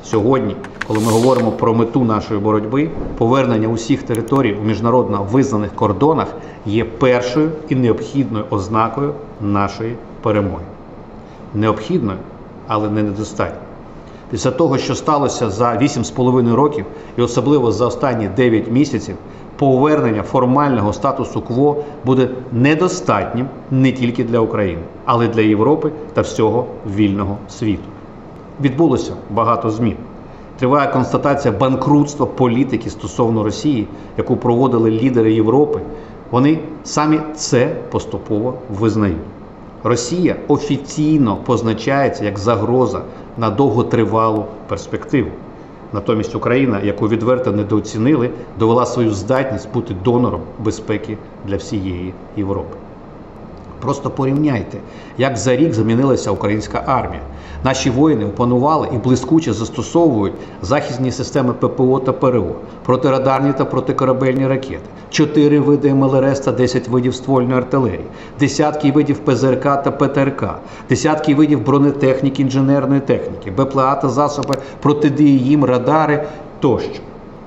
Сьогодні, коли ми говоримо про мету нашої боротьби, повернення усіх територій у міжнародно визнаних кордонах є першою і необхідною ознакою нашої перемоги. Необхідною, але не недостатньо. Після того, що сталося за 8,5 років, і особливо за останні 9 місяців, повернення формального статусу кво буде недостатнім не тільки для України, але й для Європи та всього вільного світу. Відбулося багато змін. Триває констатація банкрутства політики стосовно Росії, яку проводили лідери Європи. Вони самі це поступово визнають. Росія офіційно позначається як загроза на довготривалу перспективу. Натомість Україна, яку відверто недооцінили, довела свою здатність бути донором безпеки для всієї Європи. Просто порівняйте, як за рік змінилася українська армія. Наші воїни опанували і блискуче застосовують захисні системи ППО та ПРО, протирадарні та протикорабельні ракети, 4 види МЛРС та 10 видів ствольної артилерії, десятки видів ПЗРК та ПТРК, десятки видів бронетехніки, інженерної техніки, БПЛА та засоби протидії їм, радари тощо.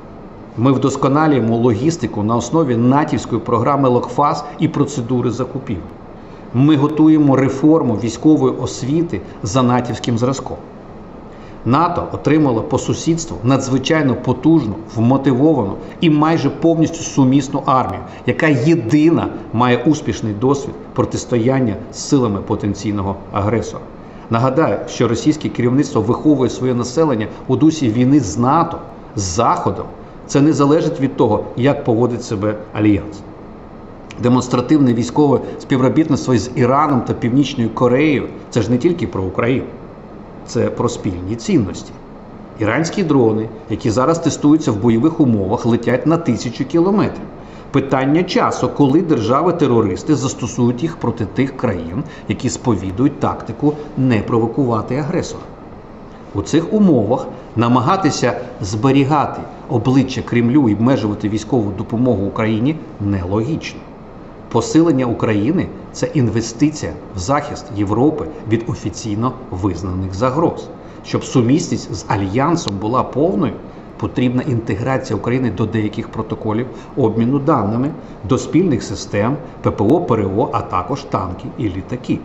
Ми вдосконалюємо логістику на основі натівської програми «Локфаз» і процедури закупівлі. Ми готуємо реформу військової освіти за натівським зразком. НАТО отримало по сусідству надзвичайно потужну, вмотивовану і майже повністю сумісну армію, яка єдина має успішний досвід протистояння з силами потенційного агресора. Нагадаю, що російське керівництво виховує своє населення у дусі війни з НАТО, з Заходом. Це не залежить від того, як поводить себе Альянс. Демонстративне військове співробітництво з Іраном та Північною Кореєю – це ж не тільки про Україну. Це про спільні цінності. Іранські дрони, які зараз тестуються в бойових умовах, летять на 1000 кілометрів. Питання часу, коли держави-терористи застосують їх проти тих країн, які сповідують тактику не провокувати агресора. У цих умовах намагатися зберігати обличчя Кремлю і обмежувати військову допомогу Україні нелогічно. Посилення України – це інвестиція в захист Європи від офіційно визнаних загроз. Щоб сумісність з Альянсом була повною, потрібна інтеграція України до деяких протоколів обміну даними, до спільних систем, ППО, ПРО, а також танки і літаки.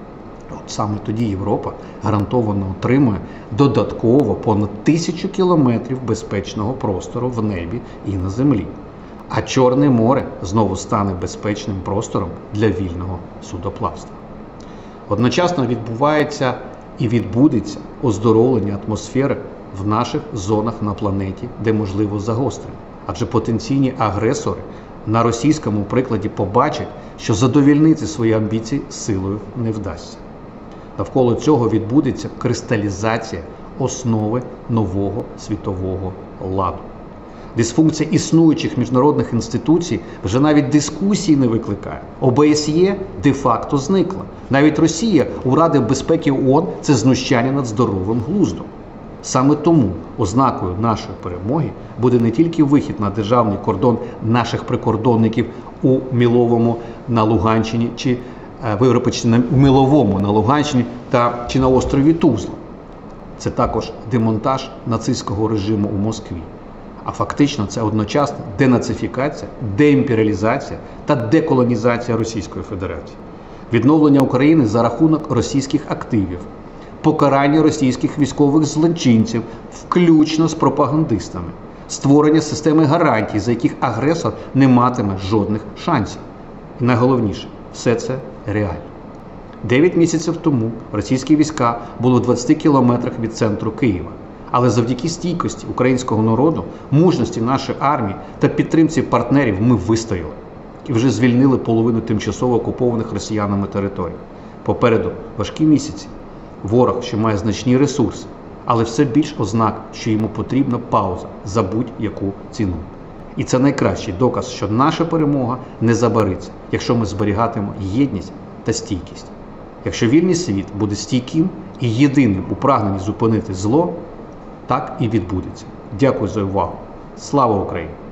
От саме тоді Європа гарантовано отримує додатково понад 1000 кілометрів безпечного простору в небі і на землі. А Чорне море знову стане безпечним простором для вільного судоплавства. Одночасно відбувається і відбудеться оздоровлення атмосфери в наших зонах на планеті, де можливо загострення. Адже потенційні агресори на російському прикладі побачать, що задовільнити свої амбіції силою не вдасться. Навколо цього відбудеться кристалізація основи нового світового ладу. Дисфункція існуючих міжнародних інституцій вже навіть дискусій не викликає. ОБСЄ де-факто зникла. Навіть Росія у Раді безпеки ООН – це знущання над здоровим глуздом. Саме тому ознакою нашої перемоги буде не тільки вихід на державний кордон наших прикордонників у Міловому на Луганщині, чи у Міловому на Луганщині чи на острові Тузла. Це також демонтаж нацистського режиму у Москві. А фактично це одночасно денацифікація, деімперіалізація та деколонізація Російської Федерації. Відновлення України за рахунок російських активів, покарання російських військових злочинців, включно з пропагандистами, створення системи гарантій, за яких агресор не матиме жодних шансів. І найголовніше, все це реально. 9 місяців тому російські війська були в 20 кілометрах від центру Києва. Але завдяки стійкості українського народу, мужності нашої армії та підтримці партнерів ми вистояли. І вже звільнили половину тимчасово окупованих росіянами територій. Попереду важкі місяці. Ворог, що має значні ресурси, але все більш ознак, що йому потрібна пауза за будь-яку ціну. І це найкращий доказ, що наша перемога не забариться, якщо ми зберігатимемо єдність та стійкість. Якщо вільний світ буде стійким і єдиним у прагненні зупинити зло, так і відбудеться. Дякую за увагу. Слава Україні!